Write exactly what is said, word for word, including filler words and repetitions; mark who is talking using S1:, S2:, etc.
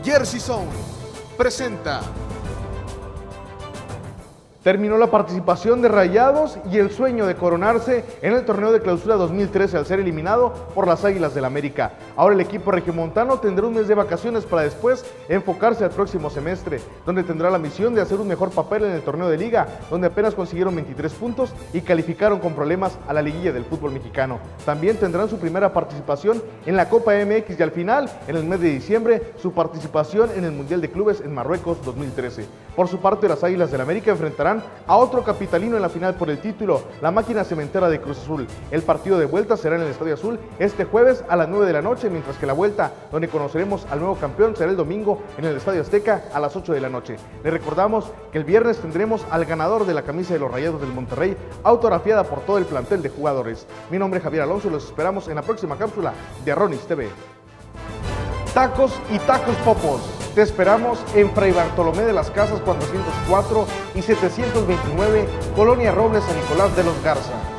S1: Jersey Zone presenta.
S2: Terminó la participación de Rayados y el sueño de coronarse en el torneo de clausura dos mil trece al ser eliminado por las Águilas del América. Ahora el equipo regiomontano tendrá un mes de vacaciones para después enfocarse al próximo semestre, donde tendrá la misión de hacer un mejor papel en el torneo de liga, donde apenas consiguieron veintitrés puntos y calificaron con problemas a la liguilla del fútbol mexicano. También tendrán su primera participación en la Copa M X y al final, en el mes de diciembre, su participación en el Mundial de Clubes en Marruecos dos mil trece. Por su parte, las Águilas del América enfrentarán a otro capitalino en la final por el título, la Máquina Cementera de Cruz Azul. El partido de vuelta será en el Estadio Azul este jueves a las nueve de la noche, mientras que la vuelta, donde conoceremos al nuevo campeón, será el domingo en el Estadio Azteca a las ocho de la noche. Les recordamos que el viernes tendremos al ganador de la camisa de los Rayados del Monterrey, autografiada por todo el plantel de jugadores. Mi nombre es Javier Alonso y los esperamos en la próxima cápsula de Arronis T V. Tacos y Tacos Popos. Te esperamos en Fray Bartolomé de las Casas cuatrocientos cuatro y setecientos veintinueve, Colonia Robles, San Nicolás de los Garza.